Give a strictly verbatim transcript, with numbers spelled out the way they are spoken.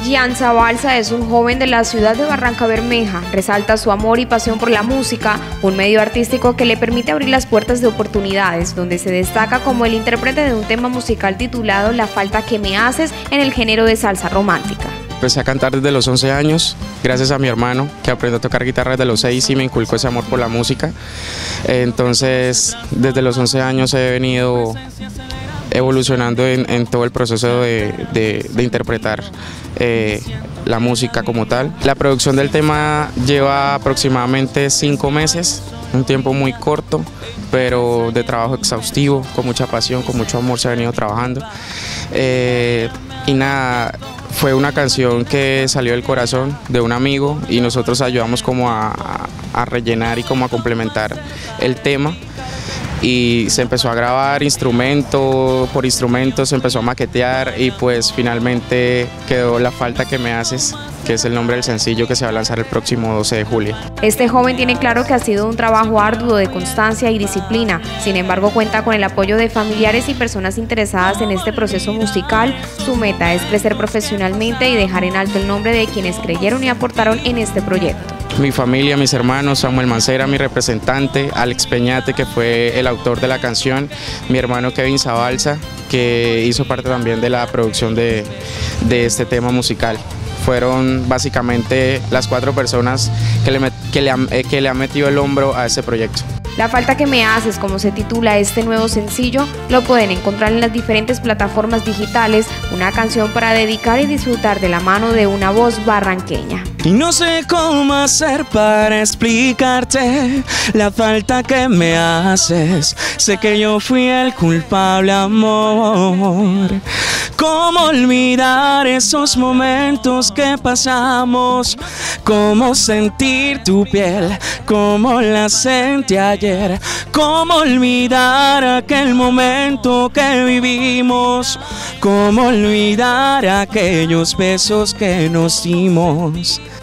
Gian Zabalza es un joven de la ciudad de Barrancabermeja. Resalta su amor y pasión por la música, un medio artístico que le permite abrir las puertas de oportunidades, donde se destaca como el intérprete de un tema musical titulado La falta que me haces en el género de salsa romántica. Empecé a cantar desde los once años, gracias a mi hermano, que aprendió a tocar guitarra desde los seis y me inculcó ese amor por la música. Entonces, desde los once años he venido evolucionando en, en todo el proceso de, de, de interpretar eh, la música como tal. La producción del tema lleva aproximadamente cinco meses, un tiempo muy corto, pero de trabajo exhaustivo, con mucha pasión, con mucho amor se ha venido trabajando. Eh, y nada, fue una canción que salió del corazón de un amigo y nosotros ayudamos como a, a rellenar y como a complementar el tema. Y se empezó a grabar instrumento por instrumento, se empezó a maquetear y pues finalmente quedó La falta que me haces, que es el nombre del sencillo que se va a lanzar el próximo doce de julio. Este joven tiene claro que ha sido un trabajo arduo de constancia y disciplina, sin embargo cuenta con el apoyo de familiares y personas interesadas en este proceso musical. Su meta es crecer profesionalmente y dejar en alto el nombre de quienes creyeron y aportaron en este proyecto. Mi familia, mis hermanos, Samuel Mancera, mi representante, Alex Peñate, que fue el autor de la canción, mi hermano Kevin Zabalza, que hizo parte también de la producción de, de este tema musical. Fueron básicamente las cuatro personas que le, que, le han, que le han metido el hombro a este proyecto. La falta que me haces, como se titula este nuevo sencillo, lo pueden encontrar en las diferentes plataformas digitales, una canción para dedicar y disfrutar de la mano de una voz barranqueña. Y no sé cómo hacer para explicarte la falta que me haces. Sé que yo fui el culpable, amor. ¿Cómo olvidar esos momentos que pasamos? ¿Cómo sentir tu piel? ¿Cómo la sentí ayer? ¿Cómo olvidar aquel momento que vivimos? ¿Cómo olvidar aquellos besos que nos dimos?